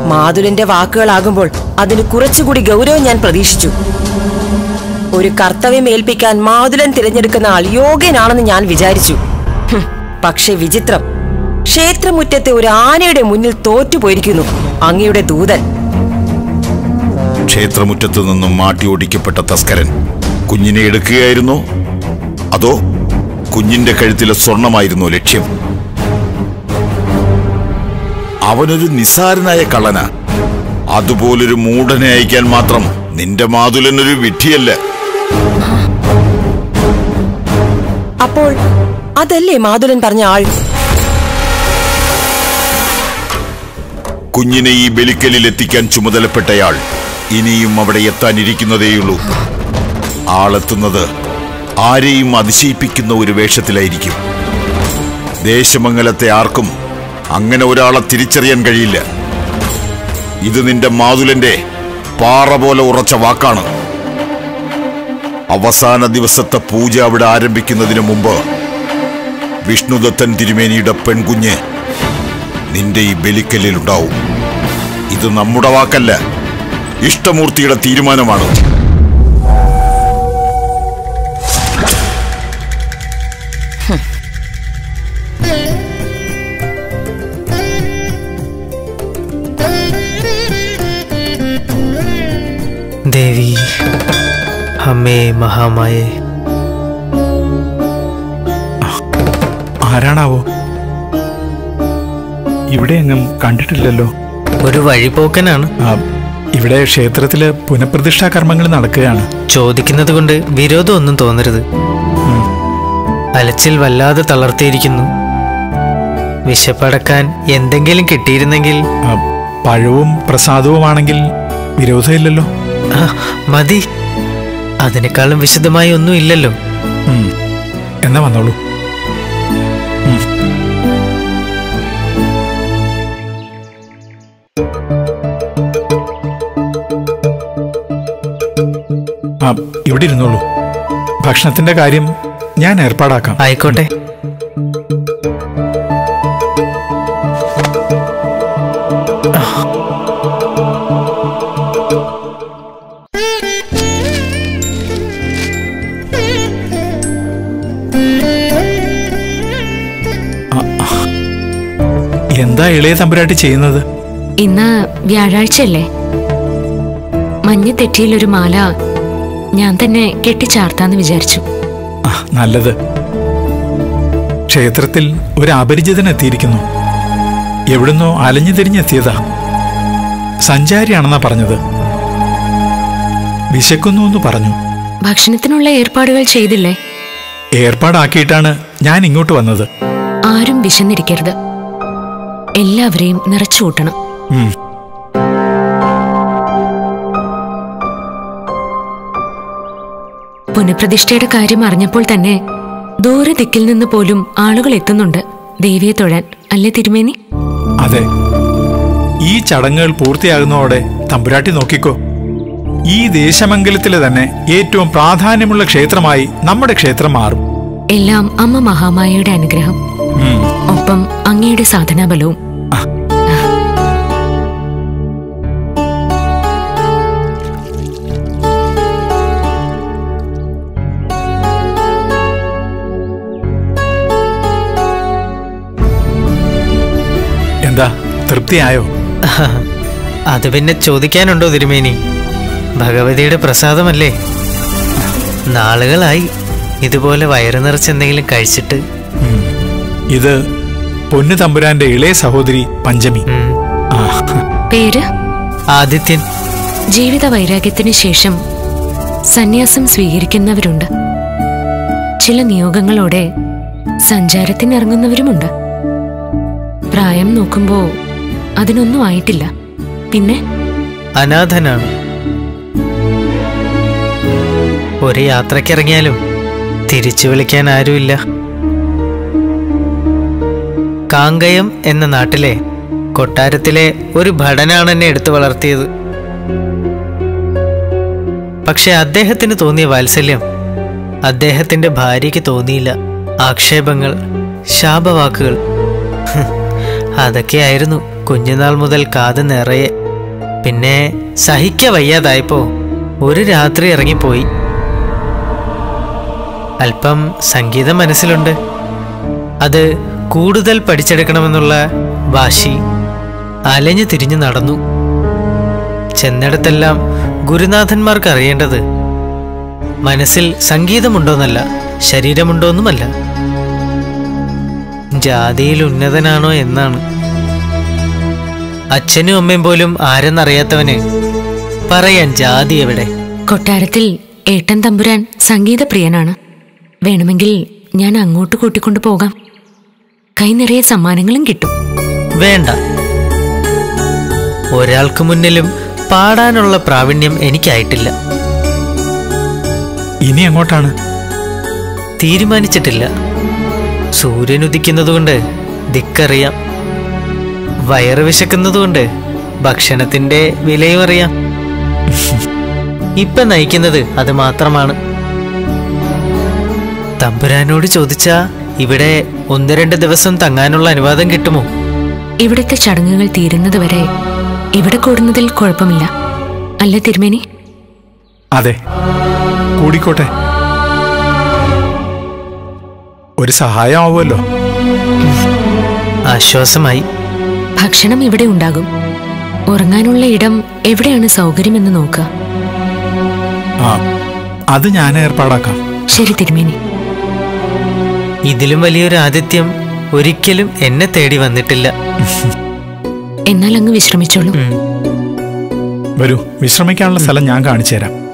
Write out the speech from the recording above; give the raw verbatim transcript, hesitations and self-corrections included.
മാതുലന്റെ വാക്കുകളാകുമ്പോൾ അതിന് കുറച്ചുകൂടി ഗൗരവം ഞാൻ പ്രതീക്ഷിച്ചു. ഒരു കർത്തവ്യം ഏൽപ്പിക്കാൻ മാതുലൻ തിരഞ്ഞെടുക്കുന്ന ആൾ യോഗ്യനാണെന്ന് ഞാൻ വിചാരിച്ചു. പക്ഷെ വിചിത്രം, ക്ഷേത്രമുറ്റത്തെ ഒരു ആനയുടെ മുന്നിൽ തോറ്റുപോയിരിക്കുന്നു അങ്ങയുടെ ദൂതൻ. ക്ഷേത്രമുറ്റത്തു നിന്നും മാട്ടി ഓടിക്കപ്പെട്ട തസ്കരൻ കുഞ്ഞിനെ എടുക്കുകയായിരുന്നോ, അതോ കുഞ്ഞിന്റെ കഴുത്തിലെ സ്വർണമായിരുന്നോ ലക്ഷ്യം? അവനൊരു നിസ്സാരനായ കള്ളന. അതുപോലൊരു മൂഢനെ അയക്കാൻ മാത്രം നിന്റെ മാതുലനൊരു വിഡ്ഢിയല്ല. അപ്പോൾ അതല്ലേ മാതുലൻ പറഞ്ഞ ആൾ? കുഞ്ഞിനെ ഈ ബലിക്കലിൽ എത്തിക്കാൻ ചുമതലപ്പെട്ടയാൾ ഇനിയും അവിടെ എത്താനിരിക്കുന്നതേയുള്ളൂ. ആളെത്തുന്നത് ആരെയും അതിശയിപ്പിക്കുന്ന ഒരു വേഷത്തിലായിരിക്കും. ദേശമംഗലത്തെ ആർക്കും അങ്ങനെ ഒരാളെ തിരിച്ചറിയാൻ കഴിയില്ല. ഇത് നിന്റെ മാതുലന്റെ പാറ പോലെ ഉറച്ച വാക്കാണ്. അവസാന ദിവസത്തെ പൂജ അവിടെ ആരംഭിക്കുന്നതിന് മുമ്പ് വിഷ്ണുദത്തൻ തിരുമേനിയുടെ പെൺകുഞ്ഞ് നിന്റെ ഈ ബലിക്കല്ലിലുണ്ടാവും. ഇത് നമ്മുടെ വാക്കല്ല, ഇഷ്ടമൂർത്തിയുടെ തീരുമാനമാണ്. ദേവി അമ്മേ മഹാമായേ. ആരാണാവോ? ഇവിടെ എങ്ങും കണ്ടിട്ടില്ലല്ലോ. ഒരു വഴിപോക്കനാണ്. ഇവിടെ ക്ഷേത്രത്തില് പുനഃപ്രതിഷ്ഠാ കർമ്മങ്ങൾ നടക്കുകയാണ്. ചോദിക്കുന്നത് കൊണ്ട് വിരോധമൊന്നും തോന്നരുത്. അലച്ചിൽ വല്ലാതെ തളർത്തിയിരിക്കുന്നു. വിശപ്പടക്കാൻ എന്തെങ്കിലും കിട്ടിയിരുന്നെങ്കിൽ. പഴവും പ്രസാദവുമാണെങ്കിൽ വിരോധമില്ലല്ലോ. മതി, അതിനേക്കാളും വിശദമായി ഒന്നും ഇല്ലല്ലോ. എന്നാ വന്നോളൂ. ആ ഇവിടെ ഇരുന്നോളൂ. ഭക്ഷണത്തിന്റെ കാര്യം ഞാൻ ഏർപ്പാടാക്കാം. ആയിക്കോട്ടെ. എന്താ ഇളയ തമ്പുരാട്ടി ചെയ്യുന്നത്? ഇന്ന് വ്യാഴാഴ്ചയല്ലേ? മഞ്ഞ തെറ്റിയിലൊരു മാല ഞാൻ തന്നെ കെട്ടിച്ചാർത്താന്ന് വിചാരിച്ചു. നല്ലത്. ക്ഷേത്രത്തിൽ ഒരു അപരിചിതൻ എത്തിയിരിക്കുന്നു. എവിടുന്നോ അലഞ്ഞു തിരിഞ്ഞെത്തിയതാ. സഞ്ചാരിയാണെന്നാ പറഞ്ഞത്. വിശക്കുന്നു എന്ന് പറഞ്ഞു. ഭക്ഷണത്തിനുള്ള ഏർപ്പാടുകൾ ചെയ്തില്ലേ? ഏർപ്പാടാക്കിയിട്ടാണ് ഞാൻ ഇങ്ങോട്ട് വന്നത്. ആരും വിശന്നിരിക്കരുത്. എല്ലാവരെയും നിറച്ചു കൂട്ടണം. പുനഃപ്രതിഷ്ഠയുടെ കാര്യം അറിഞ്ഞപ്പോൾ തന്നെ ദൂരെ ദിക്കിൽ നിന്ന് പോലും ആളുകൾ എത്തുന്നുണ്ട് ദേവിയെ തൊഴാൻ, അല്ലേ തിരുമേനി? അതെ. ഈ ചടങ്ങുകൾ പൂർത്തിയാകുന്നതോടെ തമ്പുരാട്ടി നോക്കിക്കോ, ഈ ദേശമംഗലത്തിലെ തന്നെ ഏറ്റവും പ്രാധാന്യമുള്ള ക്ഷേത്രമായി നമ്മുടെ ക്ഷേത്രം മാറും. എല്ലാം അമ്മ മഹാമായയുടെ അനുഗ്രഹം, ഒപ്പം അങ്ങയുടെ സാധനാബലവും. എന്താ, തൃപ്തിയായോ? അത് പിന്നെ ചോദിക്കാനുണ്ടോ തിരുമേനി? ഭഗവതിയുടെ പ്രസാദമല്ലേ. നാളുകളായി ഇതുപോലെ വയറു നിറച്ചെന്തെങ്കിലും കഴിച്ചിട്ട്. ഇത് പൊന്നു തമ്പുരാന്റെ ഇളയ സഹോദരി പഞ്ചമി. പേര് ആദിത്യൻ. ജീവിത വൈരാഗ്യത്തിന് ശേഷം സന്യാസം സ്വീകരിക്കുന്നവരുണ്ട്. ചില നിയോഗങ്ങളോടെ സഞ്ചാരത്തിനിറങ്ങുന്നവരുമുണ്ട്. പ്രായം നോക്കുമ്പോ അതിനൊന്നും ആയിട്ടില്ല. പിന്നെ അനാഥനാണ്. ഒരു യാത്രക്കിറങ്ങിയാലും തിരിച്ചു വിളിക്കാൻ ആരുമില്ല. കാങ്കയം എന്ന നാട്ടിലെ കൊട്ടാരത്തിലെ ഒരു ഭടനാണ് എന്നെ എടുത്തു വളർത്തിയത്. പക്ഷെ അദ്ദേഹത്തിന് തോന്നിയ വാത്സല്യം അദ്ദേഹത്തിന്റെ ഭാര്യയ്ക്ക് തോന്നിയില്ല. ആക്ഷേപങ്ങൾ, ശാപവാക്കുകൾ, അതൊക്കെയായിരുന്നു കുഞ്ഞുനാൾ മുതൽ കാത് നിറയെ. പിന്നെ സഹിക്ക വയ്യാതായപ്പോ ഒരു രാത്രി ഇറങ്ങിപ്പോയി. അല്പം സംഗീതം മനസ്സിലുണ്ട്. അത് കൂടുതൽ പഠിച്ചെടുക്കണമെന്നുള്ള വാശി. അലഞ്ഞു തിരിഞ്ഞു നടന്നു. ചെന്നിടത്തെല്ലാം ഗുരുനാഥന്മാർക്ക് അറിയേണ്ടത് മനസ്സിൽ സംഗീതമുണ്ടോന്നല്ല, ശരീരമുണ്ടോന്നുമല്ല, ജാതിയിൽ ഉന്നതനാണോ എന്നാണ്. അച്ഛനും അമ്മയും പോലും ആരെന്നറിയാത്തവന് പറയാൻ ജാതി എവിടെ? കൊട്ടാരത്തിൽ ഏട്ടൻ തമ്പുരാൻ സംഗീതപ്രിയനാണ്. വേണമെങ്കിൽ ഞാൻ അങ്ങോട്ട് കൂട്ടിക്കൊണ്ടു പോകാം. കൈ നിറയെ സമ്മാനങ്ങളും കിട്ടും. വേണ്ട. ഒരാൾക്ക് മുന്നിലും പാടാനുള്ള പ്രാവീണ്യം എനിക്കായിട്ടില്ല. ഇനി എങ്ങോട്ടാണ്? തീരുമാനിച്ചിട്ടില്ല. സൂര്യൻ ഉദിക്കുന്നതുകൊണ്ട് ദിക്കറിയാം. വയറ് വിശക്കുന്നതുകൊണ്ട് ഭക്ഷണത്തിന്റെ വിലയും അറിയാം. ഇപ്പൊ നയിക്കുന്നത് അത് മാത്രമാണ്. തമ്പുരാനോട് ചോദിച്ചാ ഇവിടെ ഒന്ന് രണ്ട് ദിവസം തങ്ങാനുള്ള അനുവാദം കിട്ടുമോ? ഇവിടുത്തെ ചടങ്ങുകൾ തീരുന്നതുവരെ ഇവിടെ കൂടുന്നതിൽ കുഴപ്പമില്ല, അല്ല തിരുമേനി? അതെ, കൂടിക്കോട്ടെ. ഒരു സഹായമാവുമല്ലോ. ആശ്വാസമായി. ഭക്ഷണം ഇവിടെ ഉണ്ടാകും. ഉറങ്ങാനുള്ള ഇടം എവിടെയാണ് സൗകര്യമെന്ന് നോക്കുക. ആ, അത് ഞാൻ ഏർപ്പാടാക്കാം. ശരി തിരുമേനി. ഇതിലും വലിയൊരു ആതിഥ്യം ഒരിക്കലും എന്നെ തേടി വന്നിട്ടില്ല. എന്നാൽ അങ്ങ് വിശ്രമിച്ചോളൂ. വരൂ, വിശ്രമിക്കാനുള്ള സ്ഥലം ഞാൻ കാണിച്ചു തരാം.